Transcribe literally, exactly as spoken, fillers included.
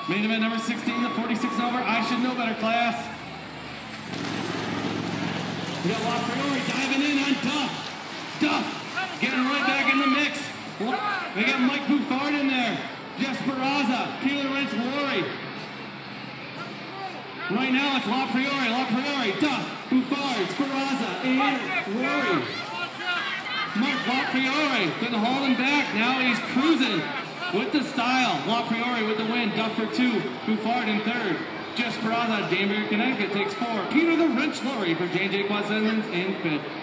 Main event number sixteen, the forty-six and over. I should know better class. We got LaPriori diving in on Duff. Duff getting right back in the mix. We got Mike Bouffard in there. Jeff Speraza, Keeler Wrench Laurie. Right now it's LaPriori, LaPriori, Duff, Bouffard, Speraza, and Laurie. Mark LaPriori couldn't hold him back. Now he's cruising with the style. LaPriori with the win. Duff for two. Bouffard in third. Jeff Speraza, Danbury, Connecticut takes four. Peter the Wrench Laurie for J and J Quad Simmons in fifth.